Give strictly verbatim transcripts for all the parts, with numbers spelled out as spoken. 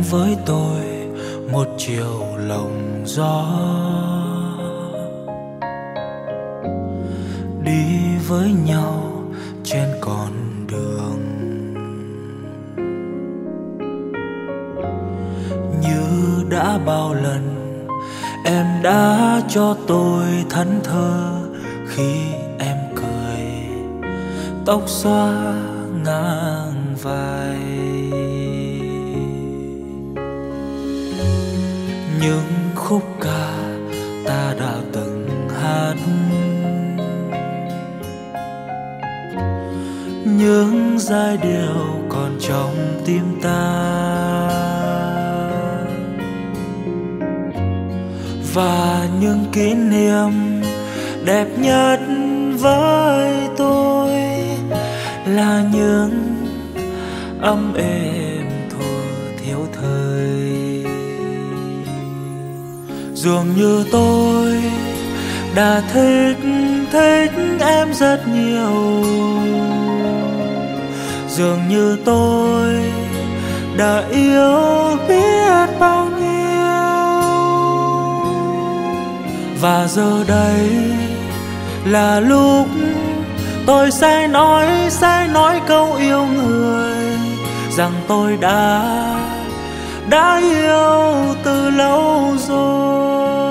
với tôi một chiều lộng gió, đi với nhau trên con đường như đã bao lần em đã cho tôi thẫn thờ khi em cười, tóc xóa ngang vai. Những khúc ca ta đã từng hát, những giai điệu còn trong tim ta, và những kỷ niệm đẹp nhất với tôi là những ấm êm thuở thiếu thời. Dường như tôi đã thích thích em rất nhiều, dường như tôi đã yêu biết bao nhiêu, và giờ đây là lúc tôi sẽ nói sẽ nói câu yêu người, rằng tôi đã đã yêu từ lâu rồi.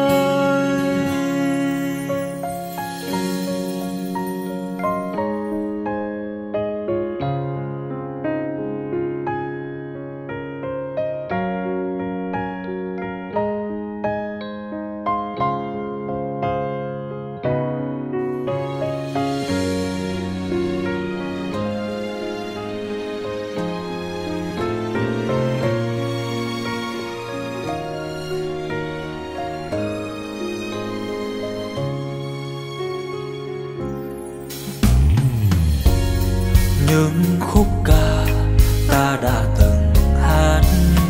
Những khúc ca ta đã từng hát,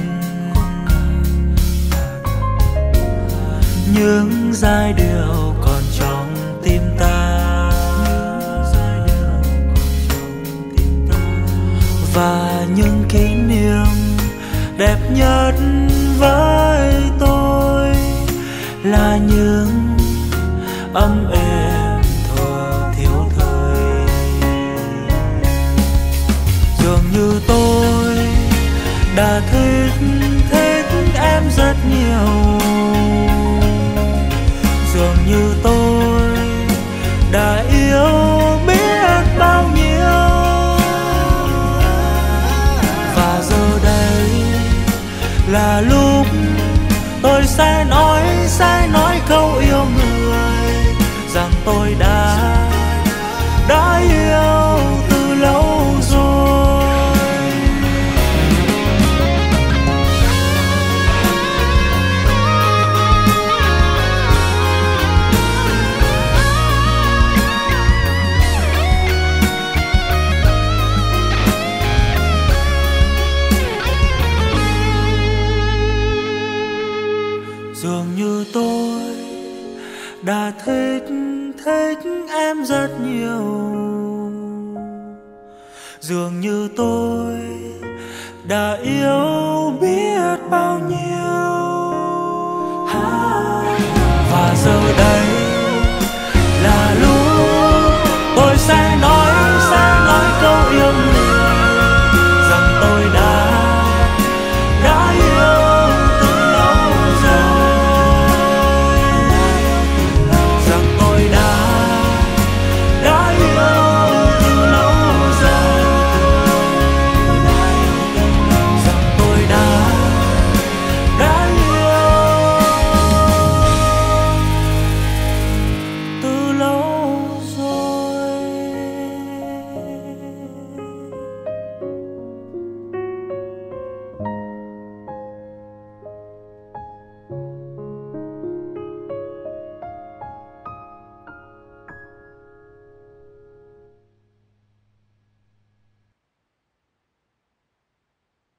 những giai điệu còn trong tim ta, và những kỷ niệm đẹp nhất với tôi là những ấm êm thuở thiếu thời. Dường như tôi đã thích thích em rất nhiều, dường như tôi đã yêu biết bao nhiêu, và giờ đây là lúc tôi sẽ nói sẽ nói câu yêu người, rằng tôi đã đã yêu từ lâu rồi. Dường như tôi đã thích thích em rất nhiều, dường như tôi đã yêu biết bao nhiêu, và giờ đây